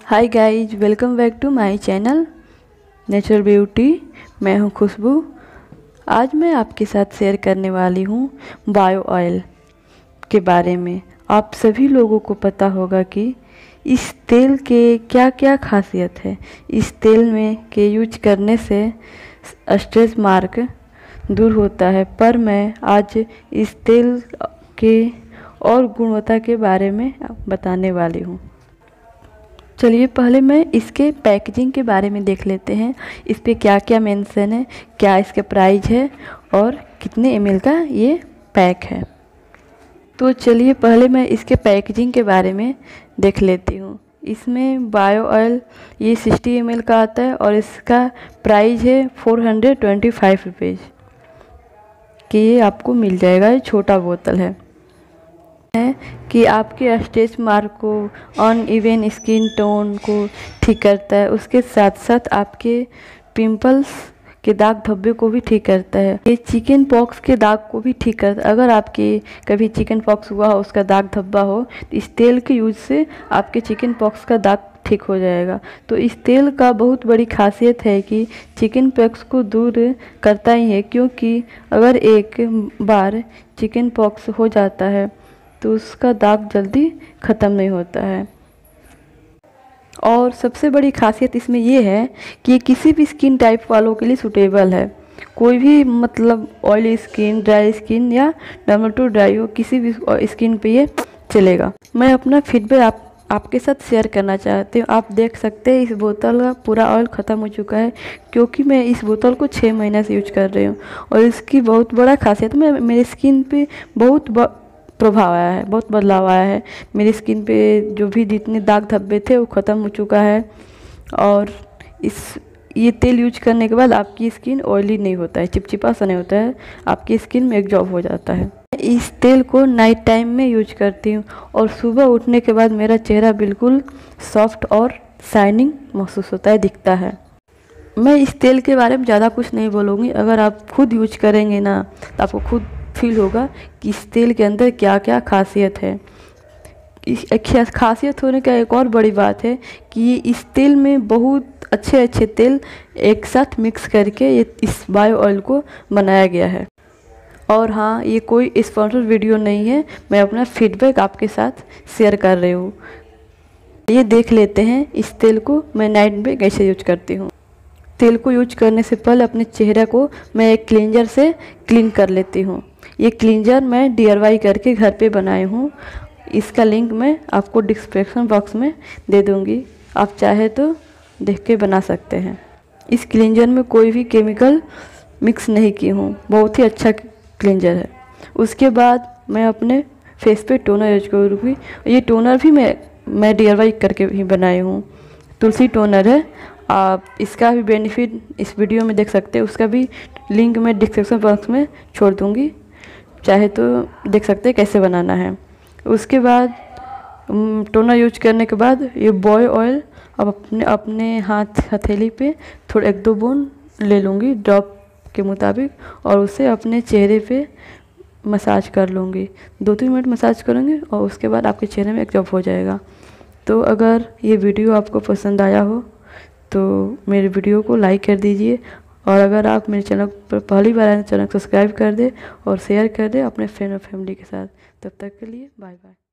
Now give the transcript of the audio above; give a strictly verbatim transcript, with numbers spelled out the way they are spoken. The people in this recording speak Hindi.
Hi guys, welcome back to my channel natural beauty. मैं हूं खुशबू। आज मैं आपके साथ शेयर करने वाली हूं बायो ऑयल के बारे में। आप सभी लोगों को पता होगा कि इस तेल के क्या क्या खासियत है। इस तेल में के यूज करने से स्ट्रेच मार्क दूर होता है, पर मैं आज इस तेल के और गुणवत्ता के बारे में बताने वाली हूँ। चलिए पहले मैं इसके पैकेजिंग के बारे में देख लेते हैं। इस पे क्या क्या मेंशन है, क्या इसका प्राइस है और कितने एमएल का ये पैक है। तो चलिए पहले मैं इसके पैकेजिंग के बारे में देख लेती हूँ। इसमें बायो ऑयल ये सिक्सटी एमएल का आता है और इसका प्राइस है four hundred twenty five rupees कि ये आपको मिल जाएगा। ये छोटा बोतल है है कि आपके स्ट्रेच मार्क को, अनइवन स्किन टोन को ठीक करता है। उसके साथ साथ आपके पिंपल्स के दाग धब्बे को भी ठीक करता है। ये चिकन पॉक्स के दाग को भी ठीक करता है। अगर आपके कभी चिकन पॉक्स हुआ हो, उसका दाग धब्बा हो, तो इस तेल के यूज से आपके चिकन पॉक्स का दाग ठीक हो जाएगा। तो इस तेल का बहुत बड़ी खासियत है कि चिकन पॉक्स को दूर करता ही है, क्योंकि अगर एक बार चिकन पॉक्स हो जाता है तो उसका दाग जल्दी ख़त्म नहीं होता है। और सबसे बड़ी खासियत इसमें ये है कि ये किसी भी स्किन टाइप वालों के लिए सूटेबल है। कोई भी मतलब ऑयली स्किन, ड्राई स्किन या नॉर्मल टू ड्राई हो, किसी भी स्किन पे ये चलेगा। मैं अपना फीडबैक आप आपके साथ शेयर करना चाहती हूँ। आप देख सकते हैं इस बोतल का पूरा ऑयल ख़त्म हो चुका है, क्योंकि मैं इस बोतल को छः महीने से यूज कर रही हूँ। और इसकी बहुत बड़ा खासियत में मेरी स्किन पे बहुत प्रभाव आया है, बहुत बदलाव आया है। मेरी स्किन पे जो भी जितने दाग धब्बे थे वो ख़त्म हो चुका है। और इस ये तेल यूज करने के बाद आपकी स्किन ऑयली नहीं होता है, चिपचिपा सा नहीं होता है, आपकी स्किन में एब्जॉर्ब हो जाता है। इस तेल को नाइट टाइम में यूज करती हूँ और सुबह उठने के बाद मेरा चेहरा बिल्कुल सॉफ्ट और शाइनिंग महसूस होता है, दिखता है। मैं इस तेल के बारे में ज़्यादा कुछ नहीं बोलूँगी। अगर आप खुद यूज करेंगे ना तो आपको खुद फील होगा कि इस तेल के अंदर क्या क्या खासियत है। इस खासियत होने का एक और बड़ी बात है कि इस तेल में बहुत अच्छे अच्छे तेल एक साथ मिक्स करके ये इस बायो ऑयल को बनाया गया है। और हाँ, ये कोई स्पॉन्सर वीडियो नहीं है, मैं अपना फीडबैक आपके साथ शेयर कर रही हूँ। ये देख लेते हैं इस तेल को मैं नाइट में कैसे यूज करती हूँ। तेल को यूज करने से पहले अपने चेहरे को मैं एक क्लींजर से क्लीन कर लेती हूँ। ये क्लींजर मैं डी आई वाई करके घर पे बनाई हूँ। इसका लिंक मैं आपको डिस्क्रिप्शन बॉक्स में दे दूँगी, आप चाहे तो देख के बना सकते हैं। इस क्लींजर में कोई भी केमिकल मिक्स नहीं की हूँ, बहुत ही अच्छा क्लींजर है। उसके बाद मैं अपने फेस पे टोनर यूज करूँगी। ये टोनर भी मैं मैं डी आई वाई करके ही बनाई हूँ। तुलसी टोनर है। आप इसका भी बेनिफिट इस वीडियो में देख सकते हैं, उसका भी लिंक मैं डिस्क्रिप्शन बॉक्स में छोड़ दूँगी, चाहे तो देख सकते हैं कैसे बनाना है। उसके बाद टोनर यूज करने के बाद ये बॉय ऑयल अब अपने अपने हाथ हथेली पे थोड़ा एक दो बूंद ले लूँगी ड्रॉप के मुताबिक, और उसे अपने चेहरे पे मसाज कर लूँगी। दो तीन मिनट मसाज करूँगी और उसके बाद आपके चेहरे में एब्जॉर्ब हो जाएगा। तो अगर ये वीडियो आपको पसंद आया हो तो मेरे वीडियो को लाइक कर दीजिए, और अगर आप मेरे चैनल पर पहली बार आए तो चैनल को सब्सक्राइब कर दे और शेयर कर दे अपने फ्रेंड और फैमिली के साथ। तब तक के लिए बाय बाय।